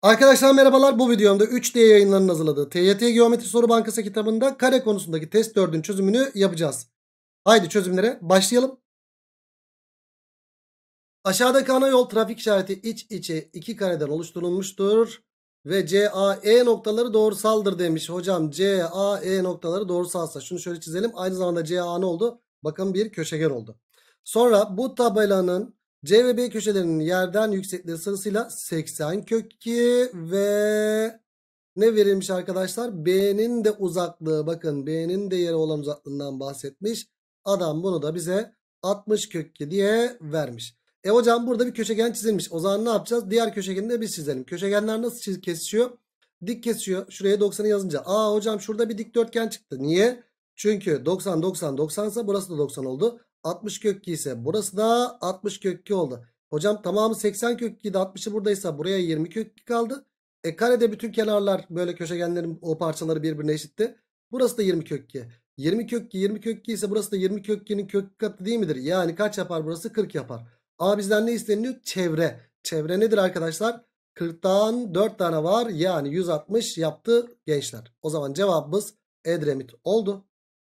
Arkadaşlar merhabalar, bu videomda 3D yayınlarının hazırladığı TYT Geometri Soru Bankası kitabında kare konusundaki test 4'ün çözümünü yapacağız. Haydi çözümlere başlayalım. Aşağıdaki ana yol trafik işareti iç içe iki kareden oluşturulmuştur. Ve CAE noktaları doğrusaldır demiş. Hocam CAE noktaları doğrusalsa şunu şöyle çizelim. Aynı zamanda CA ne oldu? Bakın bir köşegen oldu. Sonra bu tabelanın C ve B köşelerinin yerden yüksekliği sırasıyla 80 kök 2 ve ne verilmiş arkadaşlar? B'nin de uzaklığı, bakın B'nin de yere olan uzaklığından bahsetmiş. Adam bunu da bize 60 kök 2 diye vermiş. Hocam burada bir köşegen çizilmiş. O zaman ne yapacağız? Diğer köşegeni de biz çizelim. Köşegenler nasıl kesişiyor? Dik kesişiyor. Şuraya 90'ı yazınca. Hocam şurada bir dikdörtgen çıktı. Niye? Çünkü 90 90 90 ise burası da 90 oldu. 60 kök 2 ise burası da 60 kök 2 oldu. Hocam tamamı 80 kök 2'de 60'ı buradaysa buraya 20 kök 2 kaldı. Karede bütün kenarlar böyle köşegenlerin o parçaları birbirine eşitti. Burası da 20 kök 2. 20 kök 2 20 kök 2 ise burası da 20 kök 2'nin kök katı değil midir? Yani kaç yapar burası? 40 yapar. Ama bizden ne isteniyor? Çevre. Çevre nedir arkadaşlar? 40'tan 4 tane var. Yani 160 yaptı gençler. O zaman cevabımız Edremit oldu.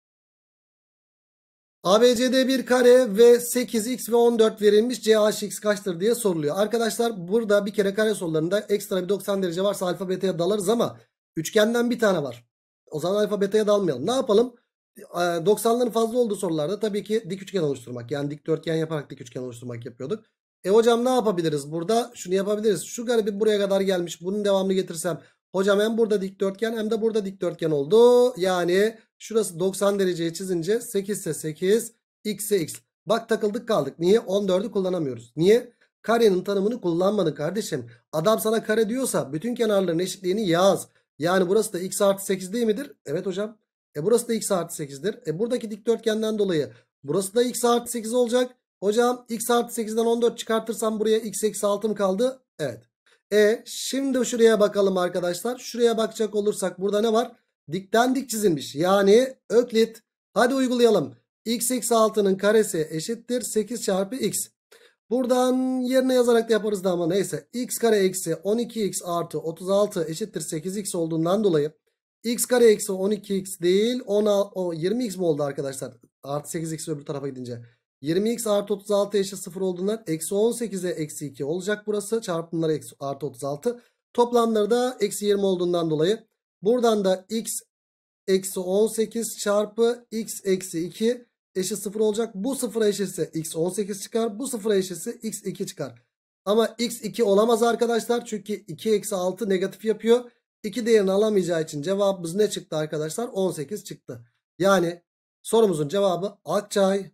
ABCD bir kare ve 8x ve 14 verilmiş. CHx kaçtır diye soruluyor. Arkadaşlar burada bir kere kare sorularında ekstra bir 90 derece varsa alfa beta'ya dalarız ama üçgenden bir tane var. O zaman alfa beta'ya dalmayalım. Ne yapalım? 90'ların fazla olduğu sorularda tabii ki dik üçgen oluşturmak. Yani dikdörtgen yaparak dik üçgen oluşturmak yapıyorduk. Hocam ne yapabiliriz burada? Şunu yapabiliriz. Şu garibi buraya kadar gelmiş. Bunun devamını getirsem. Hocam hem burada dikdörtgen hem de burada dikdörtgen oldu. Yani şurası 90 dereceye çizince 8 ise 8, x ise x. Bak takıldık kaldık. Niye? 14'ü kullanamıyoruz. Niye? Karenin tanımını kullanmadın kardeşim. Adam sana kare diyorsa bütün kenarların eşitliğini yaz. Yani burası da x artı 8 değil midir? Evet hocam. Burası da x artı 8'dir. Buradaki dikdörtgenden dolayı burası da x artı 8 olacak. Hocam x artı 8'den 14 çıkartırsam buraya x eksi 6 mı kaldı? Evet. Şimdi şuraya bakalım arkadaşlar. Şuraya bakacak olursak burada ne var? Dikten dik çizilmiş. Yani Öklit. Hadi uygulayalım. X eksi 6'nın karesi eşittir 8 çarpı x. Buradan yerine yazarak da yaparız da ama neyse. X kare eksi 12x artı 36 eşittir 8x olduğundan dolayı x kare eksi 12x değil 20x mi oldu arkadaşlar? Artı 8x öbür tarafa gidince. 20x artı 36 eşit 0 olduğundan eksi 18'e eksi 2 olacak burası. Çarpımları eksi artı 36. Toplamları da eksi 20 olduğundan dolayı. Buradan da x eksi 18 çarpı x eksi 2 eşit 0 olacak. Bu 0'a eşitse x 18 çıkar. Bu 0'a eşitse x 2 çıkar. Ama x 2 olamaz arkadaşlar. Çünkü 2 eksi 6 negatif yapıyor. 2 değerini alamayacağı için cevabımız ne çıktı arkadaşlar? 18 çıktı. Yani sorumuzun cevabı Akçay.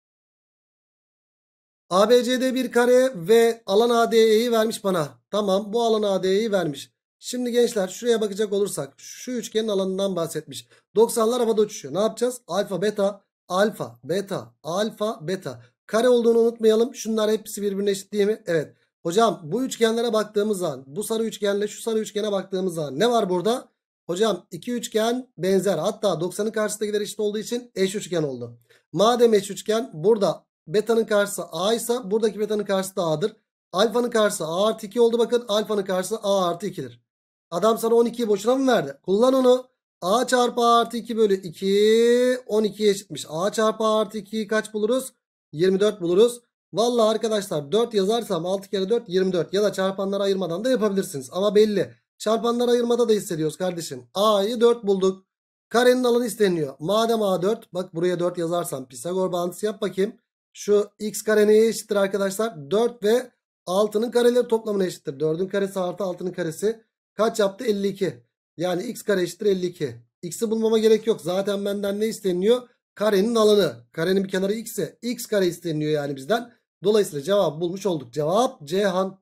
ABCD bir kare ve alan ADE'yi vermiş bana. Tamam, bu alan ADE'yi vermiş. Şimdi gençler şuraya bakacak olursak şu üçgenin alanından bahsetmiş. 90'lar havada uçuşuyor. Ne yapacağız? Alfa beta alfa beta alfa beta. Kare olduğunu unutmayalım. Şunlar hepsi birbirine eşit değil mi? Evet. Hocam bu üçgenlere baktığımız zaman bu sarı üçgenle şu sarı üçgene baktığımız zaman ne var burada? Hocam iki üçgen benzer. Hatta 90'ın karşısındakiler eşit olduğu için eş üçgen oldu. Madem eş üçgen, burada beta'nın karşısı a ise buradaki beta'nın karşısı da a'dır. Alfanın karşısı a artı 2 oldu, bakın alfanın karşısı a artı 2'dir. Adam sana 12'yi boşuna mı verdi? Kullan onu. A çarpı a artı 2 bölü 2 12'ye eşitmiş. A çarpı a artı 2'yi kaç buluruz? 24 buluruz. Vallahi arkadaşlar 4 yazarsam 6 kere 4 24 ya da çarpanları ayırmadan da yapabilirsiniz. Ama belli. Çarpanları ayırmada da hissediyoruz kardeşim. A'yı 4 bulduk. Karenin alanı isteniyor. Madem A 4, bak buraya 4 yazarsam Pisagor bağıntısı yap bakayım. Şu x kare neye eşittir arkadaşlar? 4 ve 6'nın kareleri toplamına eşittir. 4'ün karesi artı 6'nın karesi kaç yaptı? 52. Yani x kare eşittir 52. X'i bulmama gerek yok. Zaten benden ne isteniyor? Karenin alanı. Karenin bir kenarı x ise x kare isteniyor yani bizden. Dolayısıyla cevabı bulmuş olduk. Cevap Ceyhan.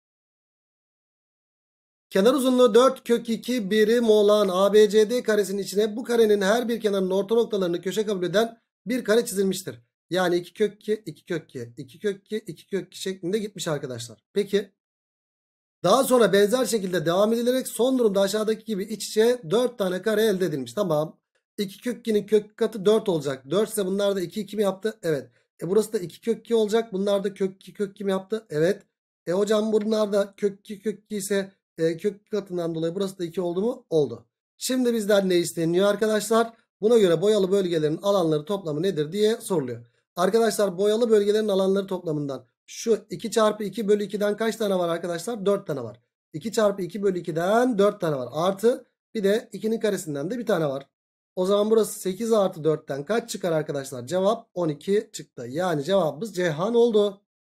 Kenar uzunluğu 4 kök 2 birim olan ABCD karesinin içine bu karenin her bir kenarının orta noktalarını köşe kabul eden bir kare çizilmiştir. Yani 2 kök 2, 2 kök 2, 2 kök 2, 2 kök 2 şeklinde gitmiş arkadaşlar. Peki daha sonra benzer şekilde devam edilerek son durumda aşağıdaki gibi iç içe 4 tane kare elde edilmiş. Tamam. 2 kök 2'nin kök katı 4 olacak. 4 ise bunlar da 2 2 mi yaptı? Evet. Burası da 2 kök 2 olacak. Bunlar da kök 2 kök 2 mi yaptı? Evet. Hocam bunlar da kök 2 kök 2 ise Kök katından dolayı burası da 2 oldu mu? Oldu. Şimdi bizden ne isteniyor arkadaşlar? Buna göre boyalı bölgelerin alanları toplamı nedir diye soruluyor. Arkadaşlar boyalı bölgelerin alanları toplamından şu 2 çarpı 2 bölü 2'den kaç tane var arkadaşlar? 4 tane var. 2 çarpı 2 bölü 2'den 4 tane var. Artı bir de 2'nin karesinden de bir tane var. O zaman burası 8 artı 4'ten kaç çıkar arkadaşlar? Cevap 12 çıktı. Yani cevabımız Ceyhan oldu.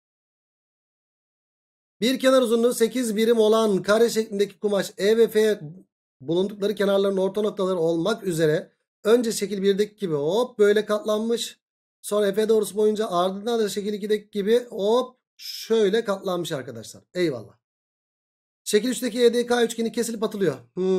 Bir kenar uzunluğu 8 birim olan kare şeklindeki kumaş E ve F bulundukları kenarların orta noktaları olmak üzere önce şekil 1'deki gibi hop böyle katlanmış. Sonra F doğrusu boyunca ardından da şekil 2'deki gibi hop şöyle katlanmış arkadaşlar. Eyvallah. Şekil 3'teki EDK üçgeni kesilip atılıyor.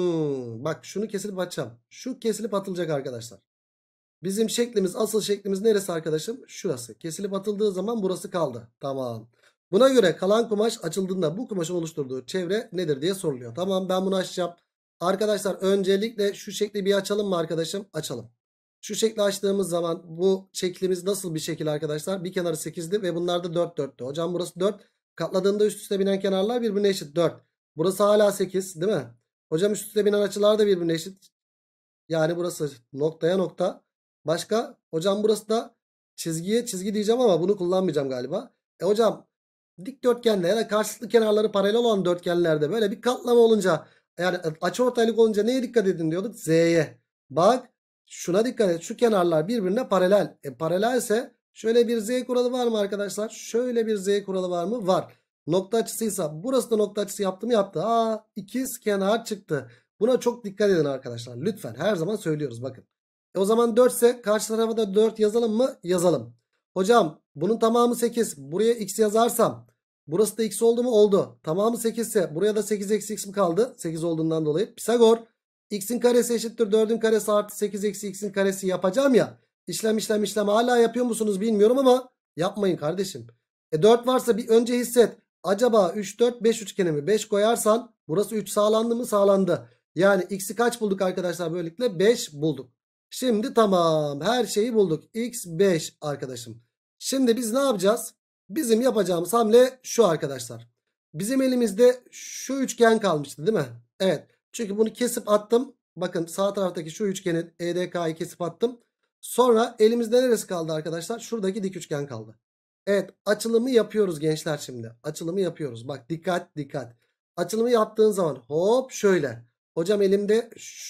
Bak şunu kesilip atacağım. Şu kesilip atılacak arkadaşlar. Bizim şeklimiz, asıl şeklimiz neresi arkadaşım? Şurası. Kesilip atıldığı zaman burası kaldı. Tamam. Buna göre kalan kumaş açıldığında bu kumaşın oluşturduğu çevre nedir diye soruluyor. Tamam, ben bunu açacağım. Arkadaşlar öncelikle şu şekli bir açalım mı arkadaşım? Açalım. Şu şekli açtığımız zaman bu şeklimiz nasıl bir şekil arkadaşlar? Bir kenarı 8'di ve bunlar da 4 4'tü. Hocam burası 4. Katladığında üst üste binen kenarlar birbirine eşit 4. Burası hala 8 değil mi? Hocam üst üste binen açılar da birbirine eşit. Yani burası noktaya nokta. Başka? Hocam burası da çizgiye çizgi diyeceğim ama bunu kullanmayacağım galiba. Hocam dikdörtgenle ya da karşılıklı kenarları paralel olan dörtgenlerde böyle bir katlama olunca, yani açıortaylık olunca neye dikkat edin diyorduk? Z'ye. Bak şuna dikkat et. Şu kenarlar birbirine paralel. Paralelse şöyle bir Z kuralı var mı arkadaşlar? Şöyle bir Z kuralı var mı? Var. Nokta açısıysa burası da nokta açısı yaptı mı? Yaptı. İkiz kenar çıktı. Buna çok dikkat edin arkadaşlar. Lütfen, her zaman söylüyoruz bakın. O zaman 4 ise karşı tarafa da 4 yazalım mı? Yazalım. Hocam bunun tamamı 8. Buraya x yazarsam burası da x oldu mu? Oldu. Tamamı 8 ise buraya da 8 eksi x mi kaldı? 8 olduğundan dolayı. Pisagor x'in karesi eşittir 4'ün karesi artı 8 eksi x'in karesi yapacağım ya. İşlem hala yapıyor musunuz bilmiyorum ama yapmayın kardeşim. 4 varsa bir önce hisset. Acaba 3 4 5 üçgeni mi? 5 koyarsan burası 3 sağlandı mı? Sağlandı. Yani x'i kaç bulduk arkadaşlar böylelikle? 5 bulduk. Şimdi tamam, her şeyi bulduk. X 5 arkadaşım. Şimdi biz ne yapacağız? Bizim yapacağımız hamle şu arkadaşlar. Bizim elimizde şu üçgen kalmıştı değil mi? Evet. Çünkü bunu kesip attım. Bakın sağ taraftaki şu üçgeni EDK'yı kesip attım. Sonra elimizde neresi kaldı arkadaşlar? Şuradaki dik üçgen kaldı. Evet, açılımı yapıyoruz gençler şimdi. Açılımı yapıyoruz. Bak dikkat dikkat. Açılımı yaptığın zaman hop şöyle. Hocam elimde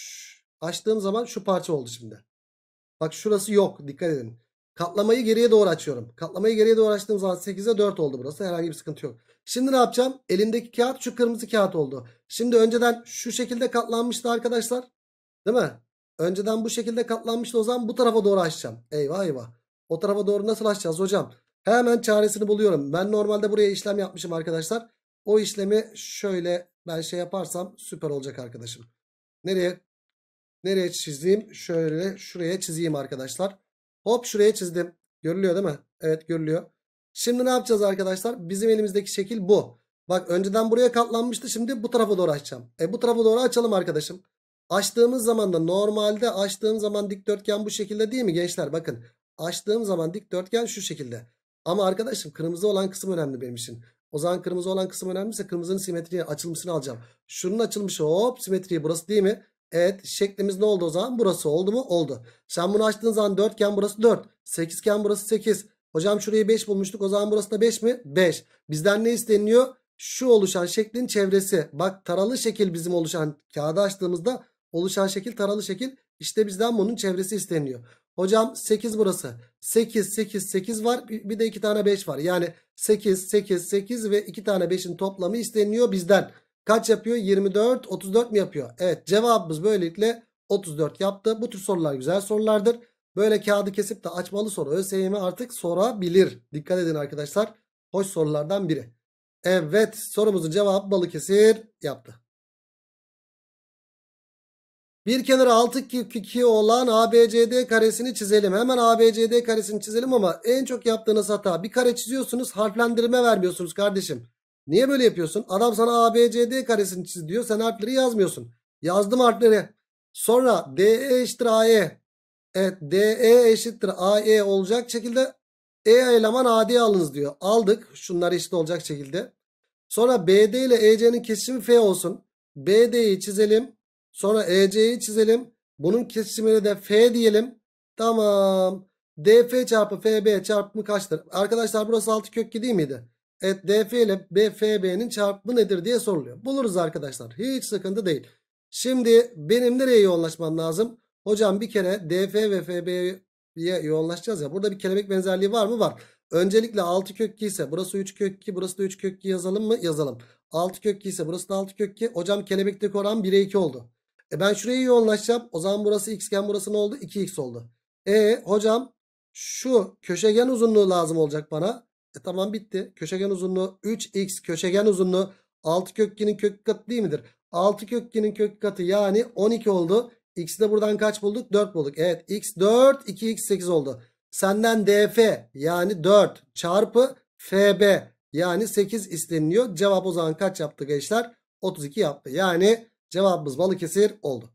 açtığım zaman şu parça oldu şimdi. Bak şurası yok. Dikkat edin. Katlamayı geriye doğru açıyorum. Katlamayı geriye doğru açtığım zaman 8'e 4 oldu burası. Herhangi bir sıkıntı yok. Şimdi ne yapacağım? Elimdeki kağıt şu kırmızı kağıt oldu. Şimdi önceden şu şekilde katlanmıştı arkadaşlar. Değil mi? Önceden bu şekilde katlanmıştı, o zaman bu tarafa doğru açacağım. Eyvah eyvah. O tarafa doğru nasıl açacağız hocam? Hemen çaresini buluyorum. Ben normalde buraya işlem yapmışım arkadaşlar. O işlemi şöyle ben şey yaparsam süper olacak arkadaşım. Nereye çizeyim? Şöyle şuraya çizeyim arkadaşlar. Hop şuraya çizdim. Görülüyor değil mi? Evet, görülüyor. Şimdi ne yapacağız arkadaşlar? Bizim elimizdeki şekil bu. Bak önceden buraya katlanmıştı. Şimdi bu tarafa doğru açacağım. Bu tarafa doğru açalım arkadaşım. Açtığımız zaman da normalde açtığım zaman dikdörtgen bu şekilde değil mi gençler? Bakın açtığım zaman dikdörtgen şu şekilde. Ama arkadaşım kırmızı olan kısım önemli benim için. O zaman kırmızı olan kısım önemliyse kırmızının simetriye açılmışını alacağım. Şunun açılmışı hop simetriyi burası değil mi? Evet, şeklimiz ne oldu o zaman? Burası oldu mu? Oldu. Sen bunu açtığın zaman 4 iken burası 4. 8 iken burası 8. Hocam şurayı 5 bulmuştuk. O zaman burası da 5 mi? 5. Bizden ne isteniyor? Şu oluşan şeklin çevresi. Bak taralı şekil bizim oluşan, kağıdı açtığımızda oluşan şekil taralı şekil. İşte bizden bunun çevresi isteniyor. Hocam 8 burası. 8, 8, 8 var. Bir de 2 tane 5 var. Yani 8, 8, 8 ve 2 tane 5'in toplamı isteniyor bizden. Kaç yapıyor? 24, 34 mi yapıyor? Evet, cevabımız böylelikle 34 yaptı. Bu tür sorular güzel sorulardır. Böyle kağıdı kesip de açmalı soru ÖSYM artık sorabilir. Dikkat edin arkadaşlar. Hoş sorulardan biri. Evet, sorumuzun cevabı Balıkesir yaptı. Bir kenarı 6 kök 2 olan ABCD karesini çizelim. Hemen ABCD karesini çizelim ama en çok yaptığınız hata, bir kare çiziyorsunuz, harflendirme vermiyorsunuz kardeşim. Niye böyle yapıyorsun? Adam sana ABCD karesini çiz diyor, sen harfleri yazmıyorsun. Yazdım harfleri. Sonra DE eşittir AE. Evet, DE eşittir AE olacak şekilde E eleman AD alınız diyor. Aldık. Şunlar eşit olacak şekilde. Sonra BD ile EC'nin kesişimi F olsun. BD'yi çizelim. Sonra EC'yi çizelim. Bunun kesişimine de F diyelim. Tamam. DF çarpı FB çarpımı kaçtır? Arkadaşlar burası 6 kök 2 değil miydi? Evet, DF ile FB'nin çarpımı nedir diye soruluyor. Buluruz arkadaşlar. Hiç sıkıntı değil. Şimdi benim nereye yoğunlaşmam lazım? Hocam bir kere DF ve FB'ye yoğunlaşacağız ya. Burada bir kelebek benzerliği var mı? Var. Öncelikle 6 kök 2 ise burası 3 kök 2, burası da 3 kök 2 yazalım mı? Yazalım. 6 kök 2 ise burası da 6 kök 2. Hocam kelebekteki oran 1'e 2 oldu. Ben şuraya yoğunlaşacağım. O zaman burası x iken burası ne oldu? 2x oldu. Hocam şu köşegen uzunluğu lazım olacak bana. Tamam, bitti. Köşegen uzunluğu 3x, köşegen uzunluğu 6 kök 2'nin kök katı değil midir? 6 kök 2'nin kök katı yani 12 oldu. X'i de buradan kaç bulduk? 4 bulduk. Evet, x 4, 2x 8 oldu. Senden DF yani 4 çarpı FB yani 8 isteniliyor. Cevap o zaman kaç yaptı gençler? 32 yaptı. Yani cevabımız Balıkesir oldu.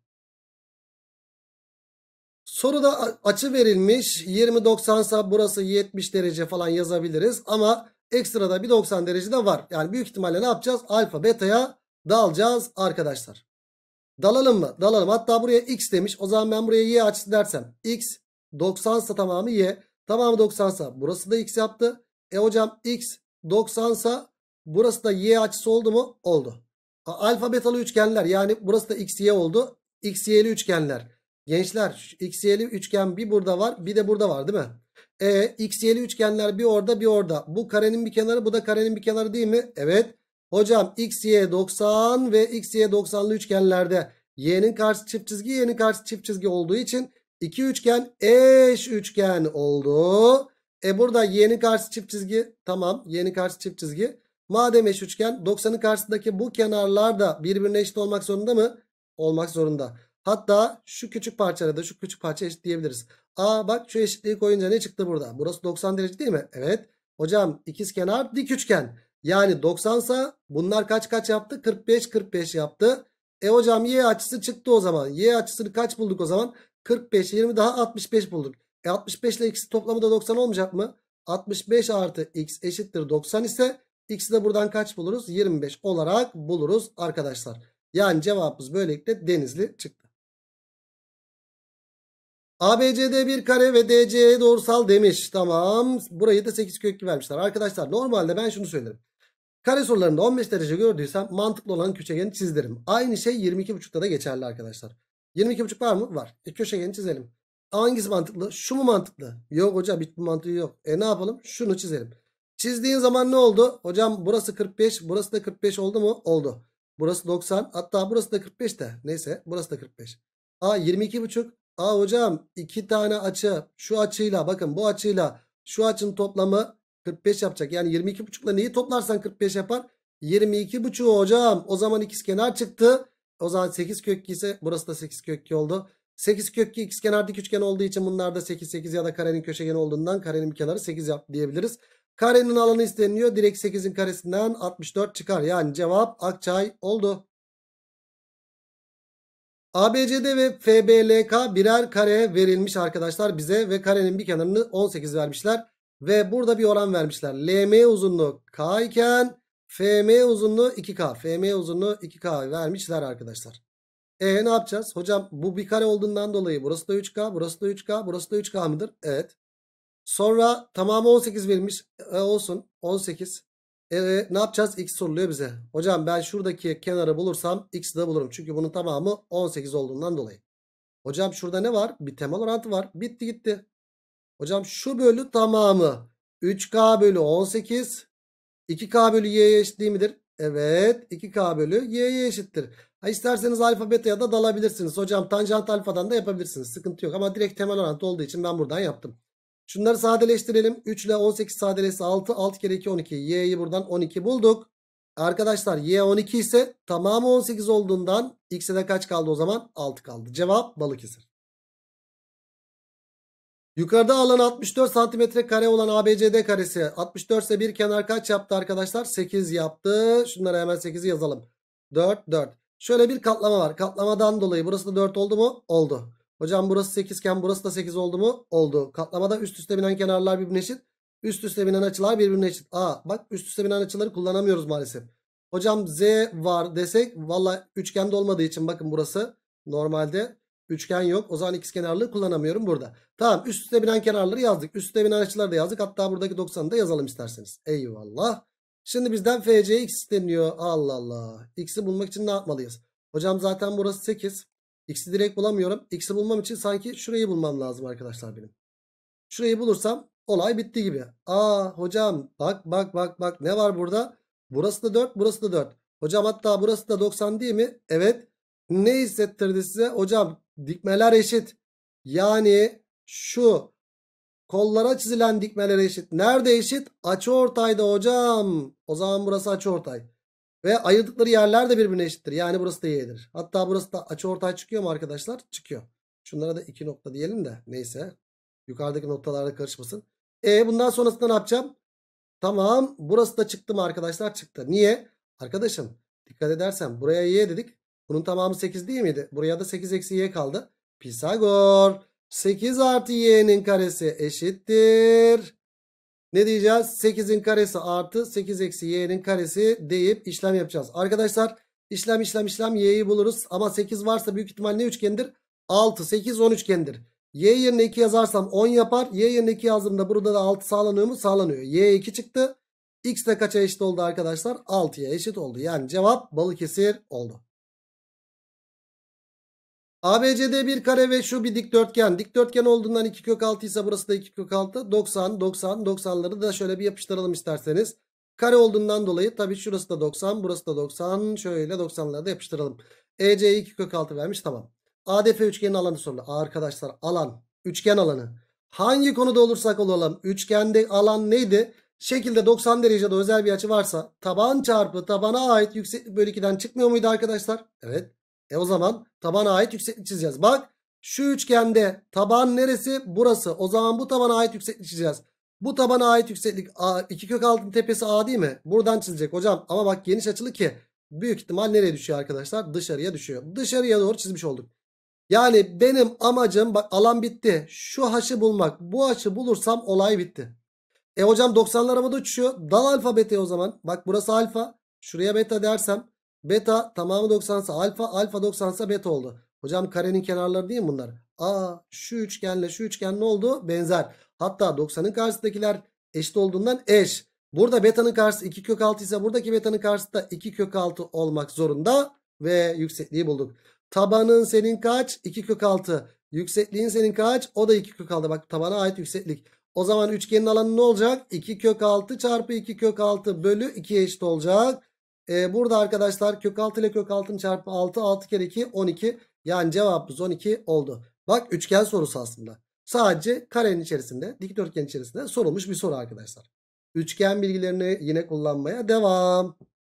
Soruda açı verilmiş. 20-90 ise burası 70 derece falan yazabiliriz. Ama ekstrada bir 90 derece de var. Yani büyük ihtimalle ne yapacağız? Alfa beta'ya dalacağız arkadaşlar. Dalalım mı? Dalalım. Hatta buraya x demiş. O zaman ben buraya y açısı dersem. X 90 ise tamamı y. Tamamı 90 ise burası da x yaptı. Hocam x 90 ise burası da y açısı oldu mu? Oldu. Alfa betalı üçgenler yani burası da x y oldu. X y'li üçgenler. Gençler x y'li üçgen bir burada var, bir de burada var değil mi? X y'li üçgenler bir orada bir orada. Bu karenin bir kenarı, bu da karenin bir kenarı değil mi? Evet. Hocam x y 90 ve x y 90'lı üçgenlerde y'nin karşısı çift çizgi, y'nin karşısı çift çizgi olduğu için iki üçgen eş üçgen oldu. Burada y'nin karşısı çift çizgi. Tamam, y'nin karşısı çift çizgi. Madem eş üçgen, 90'ın karşısındaki bu kenarlar da birbirine eşit olmak zorunda mı? Olmak zorunda. Hatta şu küçük parçaya da şu küçük parça eşit diyebiliriz. Bak şu eşitliği koyunca ne çıktı burada? Burası 90 derece değil mi? Evet. Hocam ikizkenar dik üçgen. Yani 90 ise bunlar kaç yaptı? 45 yaptı. Hocam y açısı çıktı o zaman. Y açısını kaç bulduk o zaman? 45, 20 daha 65 bulduk. 65 ile x'i toplamı da 90 olmayacak mı? 65 artı x eşittir 90 ise x'i de buradan kaç buluruz? 25 olarak buluruz arkadaşlar. Yani cevabımız böylelikle Denizli çıktı. ABCD bir kare ve DC'ye doğrusal demiş. Tamam. Burayı da 8 kök 2 vermişler. Arkadaşlar normalde ben şunu söylerim. Kare sorularında 15 derece gördüysem mantıklı olan köşegeni çizdiririm. Aynı şey 22,5'ta da geçerli arkadaşlar. 22,5 var mı? Var. Köşegeni çizelim. Hangisi mantıklı? Şu mu mantıklı? Yok hocam, hiçbir mantığı yok. Ne yapalım? Şunu çizelim. Çizdiğin zaman ne oldu? Hocam burası 45, burası da 45 oldu mu? Oldu. Burası 90, hatta burası da 45 de. Neyse, burası da 45. 22,5. Hocam iki tane açı, şu açıyla bakın, bu açıyla şu açının toplamı 45 yapacak. Yani 22,5 ile neyi toplarsan 45 yapar? 22,5 hocam. O zaman ikizkenar çıktı. O zaman 8 kök 2 ise burası da 8 kök 2 oldu. 8 kök 2 ikizkenar dik üçgen olduğu için bunlar da 8 ya da karenin köşegeni olduğundan karenin bir kenarı 8 yaptı diyebiliriz. Karenin alanı isteniyor. Direkt 8'in karesinden 64 çıkar. Yani cevap Akçay oldu. ABCD ve FBLK birer kare verilmiş arkadaşlar bize ve karenin bir kenarını 18 vermişler. Ve burada bir oran vermişler. LM uzunluğu K iken FM uzunluğu 2K. FM uzunluğu 2K vermişler arkadaşlar. Ne yapacağız? Hocam bu bir kare olduğundan dolayı burası da 3K, burası da 3K, burası da 3K mıdır? Evet. Sonra tamamı 18 verilmiş. Olsun 18. Ne yapacağız? X soruluyor bize. Hocam ben şuradaki kenarı bulursam x'i de bulurum. Çünkü bunun tamamı 18 olduğundan dolayı. Hocam şurada ne var? Bir temel orantı var. Bitti gitti. Hocam şu bölü tamamı 3K bölü 18. 2K bölü y'ye eşit değil midir? Evet. 2K bölü y'ye eşittir. İsterseniz alfa beta'ya da dalabilirsiniz. Hocam tanjant alfadan da yapabilirsiniz. Sıkıntı yok. Ama direkt temel orantı olduğu için ben buradan yaptım. Şunları sadeleştirelim. 3 ile 18 sadeleşse 6. 6 kere 2 12. Y'yi buradan 12 bulduk. Arkadaşlar y 12 ise tamamı 18 olduğundan x'e de kaç kaldı o zaman? 6 kaldı. Cevap Balıkesir. Yukarıda alan 64 santimetre kare olan ABCD karesi 64 ise bir kenar kaç yaptı arkadaşlar? 8 yaptı. Şunlara hemen 8'i yazalım. 4 4. Şöyle bir katlama var. Katlamadan dolayı burası da 4 oldu mu? Oldu. Hocam burası 8 iken burası da 8 oldu mu? Oldu. Katlamada üst üste binen kenarlar birbirine eşit. Üst üste binen açılar birbirine eşit. Bak üst üste binen açıları kullanamıyoruz maalesef. Hocam z var desek valla üçgende olmadığı için bakın burası normalde üçgen yok. O zaman ikizkenarlığı kullanamıyorum burada. Tamam, üst üste binen kenarları yazdık. Üst üste binen açıları da yazdık. Hatta buradaki 90'ı da yazalım isterseniz. Eyvallah. Şimdi bizden FCX isteniyor. Allah Allah. X'i bulmak için ne yapmalıyız? Hocam zaten burası 8. X'i direkt bulamıyorum. X'i bulmam için sanki şurayı bulmam lazım arkadaşlar benim. Şurayı bulursam olay bitti gibi. Aa hocam bak bak bak bak, ne var burada? Burası da 4, burası da 4. Hocam hatta burası da 90 değil mi? Evet. Ne hissettirdi size? Hocam dikmeler eşit. Yani şu kollara çizilen dikmeler eşit. Nerede eşit? Açıortayda hocam. O zaman burası açıortay. Ve ayırdıkları yerler de birbirine eşittir. Yani burası da y'dir. Hatta burası da açıortay çıkıyor mu arkadaşlar? Çıkıyor. Şunlara da 2 nokta diyelim de. Neyse. Yukarıdaki noktalarda karışmasın. Bundan sonrasında ne yapacağım? Tamam. Burası da çıktı mı arkadaşlar? Çıktı. Niye? Arkadaşım dikkat edersen buraya y dedik. Bunun tamamı 8 değil miydi? Buraya da 8 eksi y kaldı. Pisagor. 8 artı y'nin karesi eşittir. Ne diyeceğiz? 8'in karesi artı 8 eksi y'nin karesi deyip işlem yapacağız. Arkadaşlar işlem y'yi buluruz. Ama 8 varsa büyük ihtimal ne üçgendir? 6, 8, 10 üçgendir. Y yerine 2 yazarsam 10 yapar. Y yerine 2 yazdığımda burada da 6 sağlanıyor mu? Sağlanıyor. Y 2 çıktı. X de kaça eşit oldu arkadaşlar? 6'ya eşit oldu. Yani cevap Balıkesir oldu. ABCD bir kare ve şu bir dikdörtgen. Dikdörtgen olduğundan 2 kök 6 ise burası da 2 kök 6. 90, 90, 90'ları da şöyle bir yapıştıralım isterseniz. Kare olduğundan dolayı tabii şurası da 90, burası da 90. Şöyle 90'ları da yapıştıralım. EC'ye 2 kök 6 vermiş, tamam. ADF üçgenin alanı sorulu. Arkadaşlar alan, üçgen alanı. Hangi konuda olursak olalım üçgende alan neydi? Şekilde 90 derecede özel bir açı varsa taban çarpı tabana ait yükseklik bölü 2'den çıkmıyor muydu arkadaşlar? Evet. O zaman tabana ait yükseklik çizeceğiz. Bak şu üçgende taban neresi? Burası. O zaman bu tabana ait yükseklik çizeceğiz. Bu tabana ait yükseklik 2 kök 6'nın tepesi A değil mi? Buradan çizilecek hocam. Ama bak geniş açılı ki büyük ihtimal nereye düşüyor arkadaşlar? Dışarıya düşüyor. Dışarıya doğru çizmiş olduk. Yani benim amacım bak alan bitti. Şu haşı bulmak. Bu haşı bulursam olay bitti. Hocam 90'lar havada uçuşuyor. Dal alfa beta'ya o zaman. Bak burası alfa. Şuraya beta dersem. Beta tamamı 90 ise alfa. Alfa 90 ise beta oldu. Hocam karenin kenarları değil mi bunlar? Şu üçgenle şu üçgen ne oldu? Benzer. Hatta 90'ın karşısındakiler eşit olduğundan eş. Burada beta'nın karşısı 2 kök 6 ise buradaki beta'nın karşısı da 2 kök 6 olmak zorunda. Ve yüksekliği bulduk. Tabanın senin kaç? 2 kök 6. Yüksekliğin senin kaç? O da 2 kök 6. Bak tabana ait yükseklik. O zaman üçgenin alanı ne olacak? 2 kök 6 çarpı 2 kök 6 bölü 2'ye eşit olacak. Burada arkadaşlar kök 6 ile kök 6'ın çarpı 6. 6 kere 2 12. Yani cevabımız 12 oldu. Bak üçgen sorusu aslında. Sadece karenin içerisinde, dikdörtgen içerisinde sorulmuş bir soru arkadaşlar. Üçgen bilgilerini yine kullanmaya devam.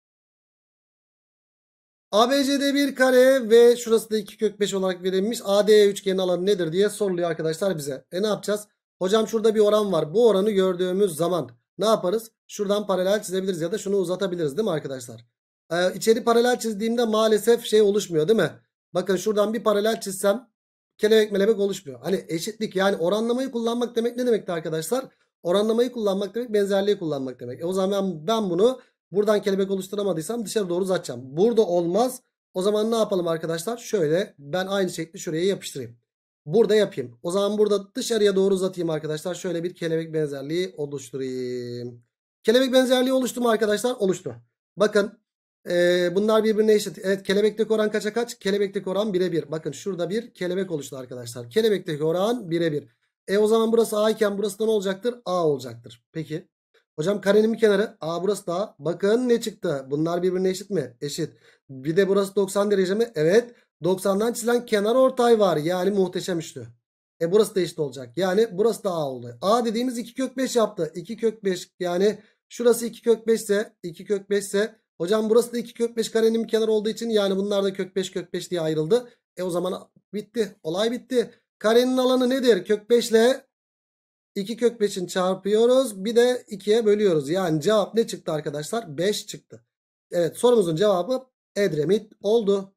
ABCD bir kare ve şurası da 2 kök 5 olarak verilmiş. ADE üçgenin alanı nedir diye soruluyor arkadaşlar bize. Ne yapacağız? Hocam şurada bir oran var. Bu oranı gördüğümüz zaman ne yaparız? Şuradan paralel çizebiliriz ya da şunu uzatabiliriz değil mi arkadaşlar? İçeri paralel çizdiğimde maalesef şey oluşmuyor değil mi? Bakın şuradan bir paralel çizsem kelebek melebek oluşmuyor. Hani eşitlik, yani oranlamayı kullanmak demek ne demekti arkadaşlar? Oranlamayı kullanmak demek benzerliği kullanmak demek. O zaman ben bunu buradan kelebek oluşturamadıysam dışarı doğru uzatacağım. Burada olmaz. O zaman ne yapalım arkadaşlar? Şöyle ben aynı şekli şuraya yapıştırayım. Burada yapayım. O zaman burada dışarıya doğru uzatayım arkadaşlar. Şöyle bir kelebek benzerliği oluşturayım. Kelebek benzerliği oluştu mu arkadaşlar? Oluştu. Bakın bunlar birbirine eşit. Evet, kelebekteki oran kaça kaç? Kelebekteki oran 1'e 1. Bakın şurada bir kelebek oluştu arkadaşlar. Kelebekteki oran 1'e 1. O zaman burası A iken burası da ne olacaktır? A olacaktır. Peki. Hocam karenin bir kenarı. Burası da A. Bakın ne çıktı? Bunlar birbirine eşit mi? Eşit. Bir de burası 90 derece mi? Evet. 90'dan çizilen kenar ortay var. Yani muhteşem üçlü. Burası da eşit olacak. Yani burası da A oldu. A dediğimiz 2 kök 5 yaptı. 2 kök 5 yani şurası 2 kök 5 ise 2 kök 5 ise hocam burası da 2 kök 5 karenin bir kenarı olduğu için yani bunlar da kök 5 kök 5 diye ayrıldı. O zaman bitti. Olay bitti. Karenin alanı nedir? Kök 5 ile 2 kök 5'in çarpıyoruz. Bir de 2'ye bölüyoruz. Yani cevap ne çıktı arkadaşlar? 5 çıktı. Evet, sorumuzun cevabı Edremit oldu.